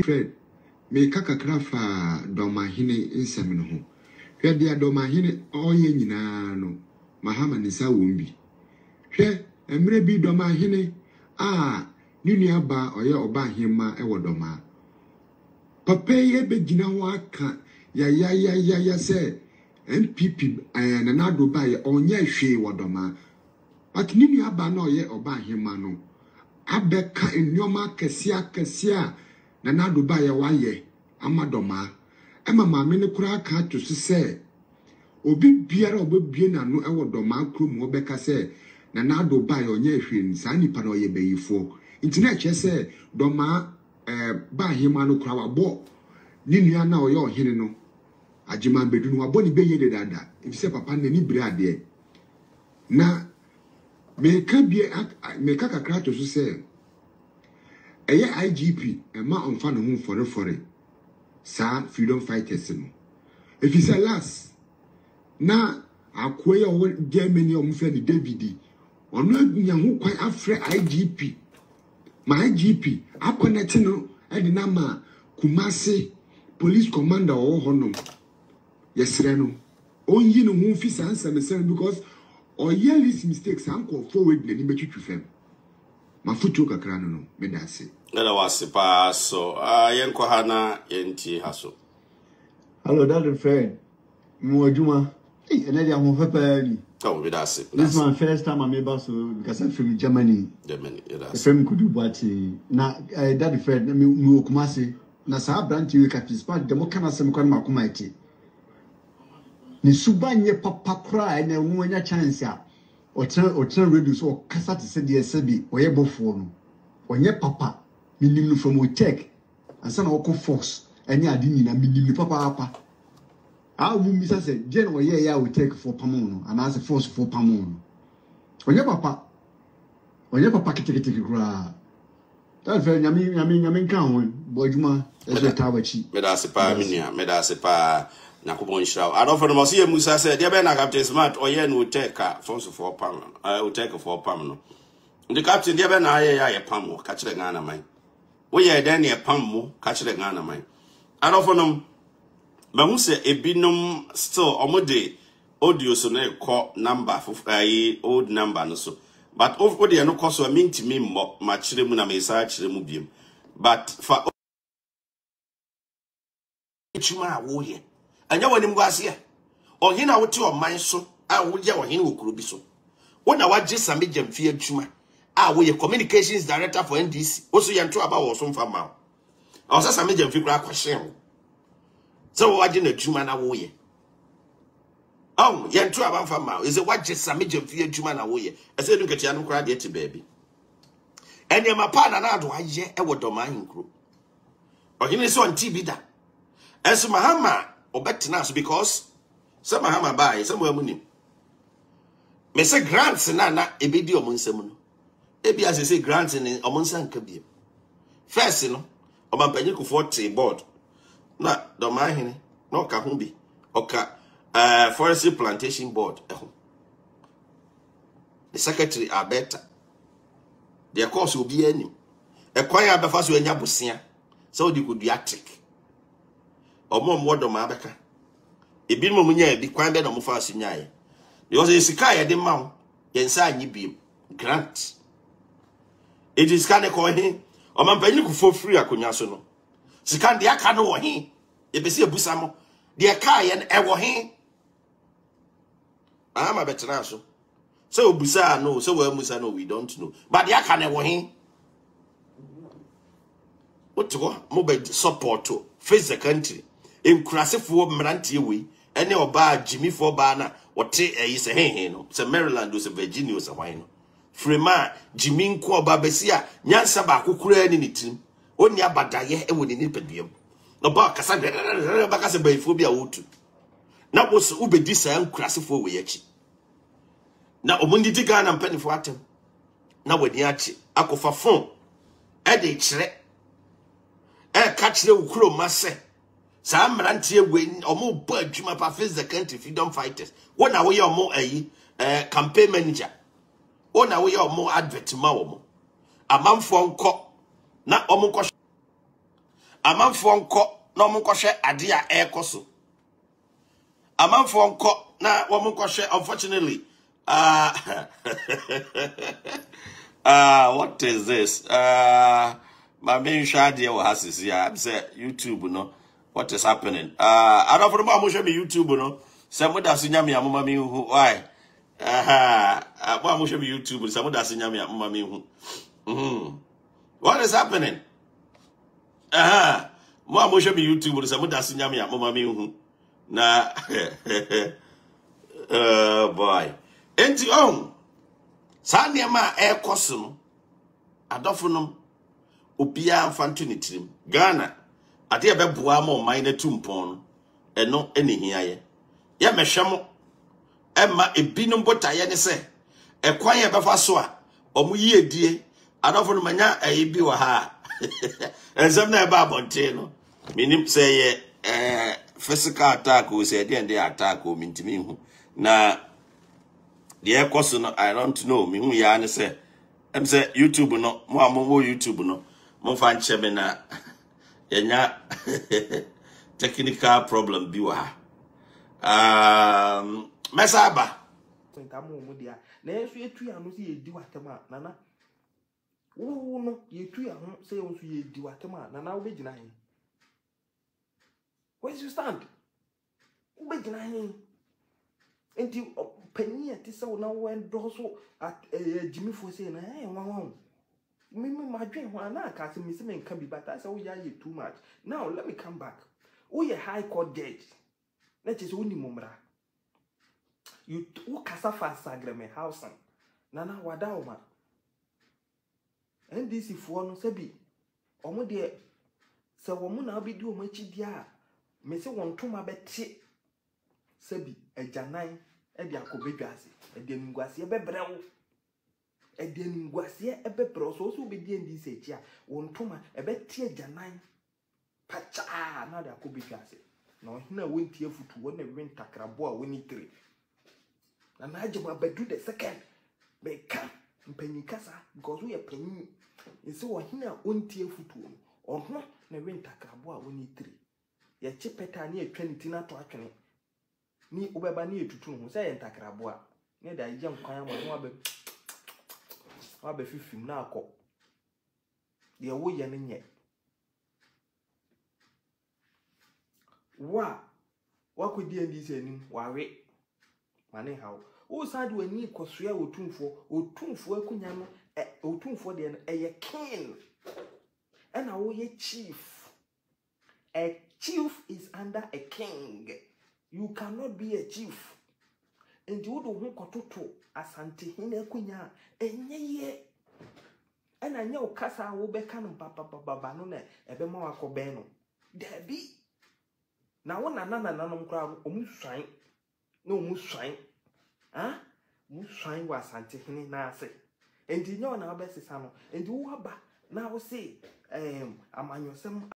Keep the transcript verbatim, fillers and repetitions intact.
friend, me kaka krafa domahine insem no ho. Hwe dia domahine oye nyina no, mahama ni sa wombi. Hwe emre bi domahine ah ni nuaba oye oba hima e wodoma. Papa ye begina ho aka ya ya ya ya ya se N P P eh na nado ba ye onye hwe wodoma. But ni nuaba na oye oba hima no. Abeka enyoma kesia kesia na nado ba ye waye amadoma. Ema maame ne kura aka to se obi biara obebie na no e wodoma krom obeka se na nado ba ye onye hwe nsa nipa na oye beyifo. Intina che se doma eh ba hima no kura wabo ni nua na oye ohene no agema bedu no wabo ni beye de dada if se papa na ni bire ade na me ka bie me ka kakra to so se eye I G P e ma onfa no hu fore fore sa freedom fighters no if you say last na akoye o Germany o mfe ni David ono nya hu kwan afre I G P my I G P akonete no e di na ma Kumasi police commander o honom yesre no onyi no hu fi sansa me because or yearly mistakes anko forward na ni betwitwi fam mafutu kakra no no me da se na wase pa so ah yenko hana yenti haso. Hello that friend mo aduma eh ene dia mo papa ni oh me da se this my first time I'm able so because I'm from Germany Germany yeah from kudu buati na that friend me me Kumasi na sa branch we participate demo kana sem kwa makoma eti ni subanye papa kra na wu anya chance a o tren o tren radio so kasa te se de sebi oye bofo no onye papa minim no from o check ansa na o force anya adi nyina minim papa papa a mu mi sa se gen oye ya o take for pamo no and as force for pamo no onye papa onye papa kitikiti kra ta fe nyami nyami nyami kan ho bojuma e so tawachi me da se pa minia me da se pa na kubon shraw I don't for no see Musa said there be na captain smart oye no take force for pam uh o take for pam no the captain there be na aye ya pam ka kire Ghana man we ye den ne pam mo ka kire Ghana man I don't for no ma hu se ebinom still omode audio so na call number for aye old number no so but of ode no cost so minti me mo ma kire mu na me sa kire mu biem but for chuma wo ye anya wani mgwase ohina wote o man so a wo je ohina okuro bi so wona waje same jamfie adwuma a wo ye communications director for N D C oso ye nto aba wo so mfa ma o sa same jamfie kura kwahye so wo waje na adwuma na wo ye oh ye nto aba mfa ma is it waje same jamfie adwuma na wo ye ese du ketia no kura de ti baabi enya mapa na na ado aye e wo doma hinkro ohina so on T V da esu mahama obetena so because some mahama buy some we munim me say grants na na ebedi omunsem no ebi as say grants ni omunsan ka biem first no omampanyi ku forty board na do mahene no ka ho bi oka uh forestry plantation board eho the secretary are better the course will be any e kwan ya befa so anya bosia so di kudiatric omo modo ma abeka ebi mo munya ebi kwan be no mo fa asunyae because esika ye de ma ye nsa anyi biem grant it is kind of ko he o man panyi ku fo free akonya so no sika de aka no wo he e be se ebusa mo de aka ye e wo he ama betena so so obusa no so we musa no we don't know but de aka na wo he what to mo be support to face the country in crasifo mrantie we ene oba Jimmy for ba na wote eyi se henhen no se Maryland o se Virginia o se hwan no frema Jimmy nko oba besia nyansa ba kokura ni nitim oni abadaye e woni ni peduam no ba kasa ba kasa ba ifo bia wotu na wo se ubedi sa crasifo we yachi na omundi diga na mpanifo atem na wani achi akofa fon e de kire e ka kire ukuro mase sa mrantie we omo ba adwuma pa Fixthecountry freedom fighters wona wo ye omo ayi eh campaign manager wona wo ye omo advert ma wo mo amamfo nko na omo nko amanfo nko na omo nkɔhwɛ ade a ɛkɔ amanfo nko na omo nkɔhwɛ unfortunately uh uh what is this uh my main shadi wa hasisi ya say YouTube no what is happening uh I don't know am show me YouTube no say mo da so nyame amoma me hu why aha abo am show me YouTube say mo da so nyame amoma me hu mhm what is happening aha mo am show me YouTube say mo da so nyame amoma me hu na uh boy enti on sa niema e koso no adofo no obia mfanto ne tirim Ghana ade ebeboa ma oman na tumpon no eno enihia ye ye mehwemo emma ebinom botaye ne se ekwan ye befa so a omo yi edie adofo no manya ebi wa ha ensem na eba abonte no minim se ye eh physical attack o se dey dey attack o mintimi hu na the question I don't know me hu ya ne say em say YouTube no mo amwo YouTube no mo fa nche me na yenya technical problem bi wa um mesaba nka mo mo dia na yesu etu ya no se yedi watema nana wo no yetu ya ho se yesu yedi watema nana wo begina hin where you stand wo begina hin enti penny ati se wo na wo endo so at Jimmy for say na eh wan wan me me madwen ho na aka se me se me nka bi but I say wo ya ye too much now let me come back wo ye high court judge na che se wo ni momra you wo kasa fast agreement house na na wada o ma N D C fo no se bi omo de se wo mu na obedi o ma chi dia me se won toma beti se bi ajanan e de akobedwase e de ngwase e bebrewo e de ngwase e bebrewo so so obedi N D C chi a won toma e beti ajanan pacha na de akobedwase na ohina wonti afutu wona wen takrabo a woni three na na agema bedu the second be ka mpanyi kasa because we panyi nse ohina wonti afutu ohno na wen takrabo a woni three ye chipeta ni atwa nti na to atwene ni obeba ni etutu ho se ye ntakrabo a ne da ye nkwan ama no abe abe fifim na akọ de wo ye ne nye wa wakodi N D C anim wawe mane hawo o sade wani kosoa otumfo otumfo akunya no otumfo de no eye king and wo ye chief. A chief is under a king. You cannot be a chief. And you do who kototo asante hine kunya enye ye. And I know kasa wo be kanu papa papa no na ebe ma wakobe no. Debi. Na wona nana nanom kra omu swan. No omu swan. Ah? Mu swan wa asante hine na ase. And you know na obesisa no. And you waba na wo say um amanyosem